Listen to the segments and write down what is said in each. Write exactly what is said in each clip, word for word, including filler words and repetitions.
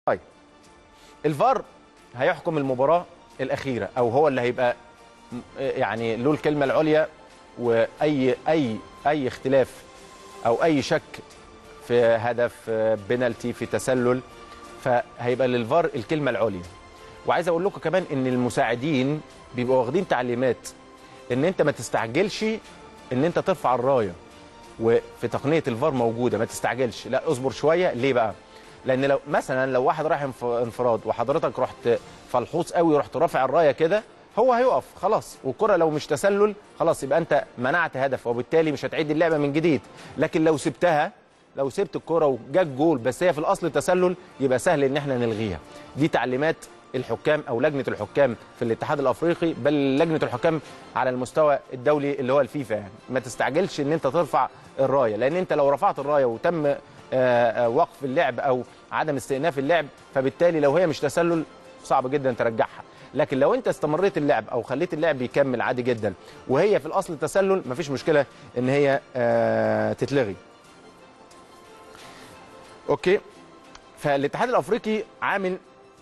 طيب الفار هيحكم المباراة الأخيرة أو هو اللي هيبقى يعني له الكلمة العليا، وأي أي أي اختلاف أو أي شك في هدف بنالتي في تسلل فهيبقى للفار الكلمة العليا. وعايز أقول لكم كمان إن المساعدين بيبقوا واخدين تعليمات إن أنت ما تستعجلش إن أنت ترفع الراية، وفي تقنية الفار موجودة ما تستعجلش، لا اصبر شوية. ليه بقى؟ لان لو مثلا لو واحد رايح انفراد وحضرتك رحت فلحوص قوي ورحت رافع الرايه كده، هو هيقف خلاص، والكره لو مش تسلل خلاص يبقى انت منعت هدف، وبالتالي مش هتعيد اللعبه من جديد. لكن لو سبتها، لو سبت الكره وجت جول بس هي في الاصل تسلل، يبقى سهل ان احنا نلغيها. دي تعليمات الحكام او لجنه الحكام في الاتحاد الافريقي، بل لجنه الحكام على المستوى الدولي اللي هو الفيفا. يعني ما تستعجلش ان انت ترفع الرايه، لان انت لو رفعت الرايه وتم وقف اللعب او عدم استئناف اللعب، فبالتالي لو هي مش تسلل صعب جدا ترجعها. لكن لو انت استمريت اللعب او خليت اللعب يكمل عادي جدا وهي في الاصل تسلل، مفيش مشكله ان هي تتلغي. اوكي، فالاتحاد الافريقي عامل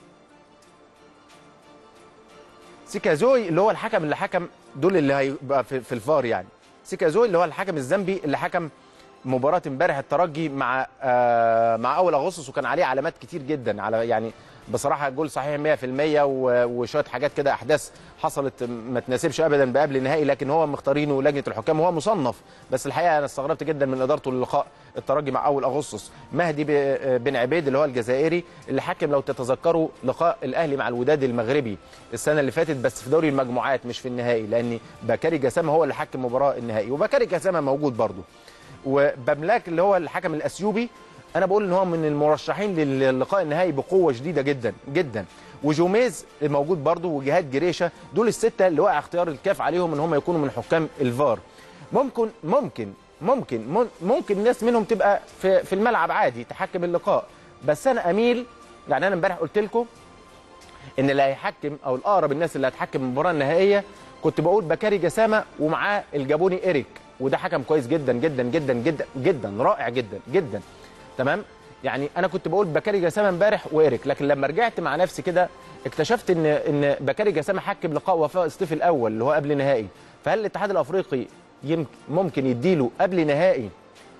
سيكازوي اللي هو الحكم اللي حكم دول اللي هيبقى في, في الفار. يعني سيكازوي اللي هو الحكم الزامبي اللي حكم مباراة امبارح الترجي مع آه مع اول اغسطس، وكان عليه علامات كتير جدا، على يعني بصراحه جول صحيح مية في المية وشويه حاجات كده احداث حصلت ما تناسبش ابدا بقبل النهائي، لكن هو مختارينه لجنه الحكام وهو مصنف. بس الحقيقه انا استغربت جدا من ادارته للقاء الترجي مع اول اغسطس. مهدي بن عبيد اللي هو الجزائري اللي حكم لو تتذكروا لقاء الاهلي مع الوداد المغربي السنه اللي فاتت، بس في دوري المجموعات مش في النهائي، لان بكاري جسامه هو اللي حكم مباراه النهائي، وبكاري جسامه موجود برضه. وبملاك اللي هو الحكم الاثيوبي، انا بقول ان هو من المرشحين للقاء النهائي بقوه شديده جدا جدا. وجوميز موجود برضه، وجهاد جريشه، دول السته اللي وقع اختيار الكاف عليهم ان هم يكونوا من حكام الفار. ممكن ممكن ممكن ممكن ناس منهم تبقى في في الملعب عادي تحكم اللقاء، بس انا اميل، يعني انا امبارح قلت لكم ان اللي هيحكم او الاقرب الناس اللي هتحكم المباراه النهائيه كنت بقول بكاري جسامه ومعاه الجابوني إيريك، وده حكم كويس جدا جدا جدا جدا جدا، رائع جدا جدا. تمام، يعني انا كنت بقول بكاري جسامه امبارح وإيريك، لكن لما رجعت مع نفسي كده اكتشفت ان ان بكاري جسامه حكم لقاء وفاء الصيف الاول اللي هو قبل نهائي. فهل الاتحاد الافريقي ممكن يديله قبل نهائي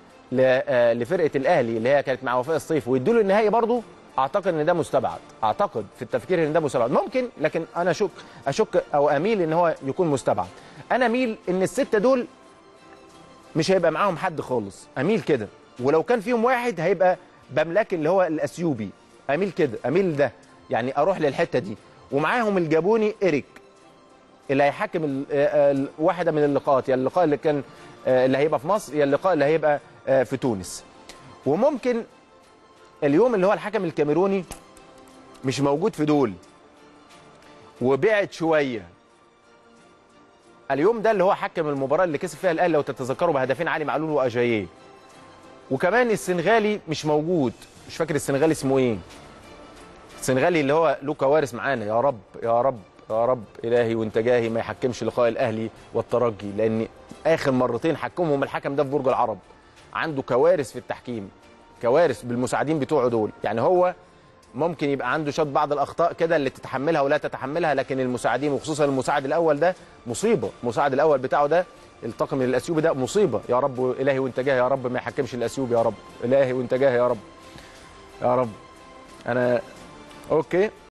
لفرقه الاهلي اللي هي كانت مع وفاء الصيف ويديله النهائي برضه؟ اعتقد ان ده مستبعد، اعتقد في التفكير ان ده مستبعد. ممكن، لكن انا اشك اشك او اميل ان هو يكون مستبعد. انا اميل ان السته دول مش هيبقى معاهم حد خالص، اميل كده. ولو كان فيهم واحد هيبقى بملاك اللي هو الاثيوبي، اميل كده، اميل ده، يعني اروح للحته دي. ومعاهم الجابوني إيريك اللي هيحكم واحده من اللقاءات، يا يعني اللقاء اللي كان اللي هيبقى في مصر، يا يعني اللقاء اللي هيبقى في تونس. وممكن اليوم اللي هو الحكم الكاميروني مش موجود في دول وبعد شويه. اليوم ده اللي هو حكم المباراه اللي كسب فيها الاهلي لو تتذكروا بهدفين علي معلول واجاييه. وكمان السنغالي مش موجود، مش فاكر السنغالي اسمه ايه، السنغالي اللي هو له كوارث معانا. يا رب يا رب يا رب الهي وانت جاهي ما يحكمش لقاء الاهلي والترجي، لان اخر مرتين حكمهم الحكم ده في برج العرب، عنده كوارث في التحكيم، كوارث بالمساعدين بتوعه دول. يعني هو ممكن يبقى عنده شويه بعض الاخطاء كده اللي تتحملها ولا تتحملها، لكن المساعدين وخصوصا المساعد الاول ده مصيبه، المساعد الاول بتاعه ده الطاقم الاثيوبي ده مصيبه. يا رب الهي وانت جاهي يا رب ما يحكمش الاثيوبي، يا رب الهي وانت جاهي يا رب يا رب. انا اوكي.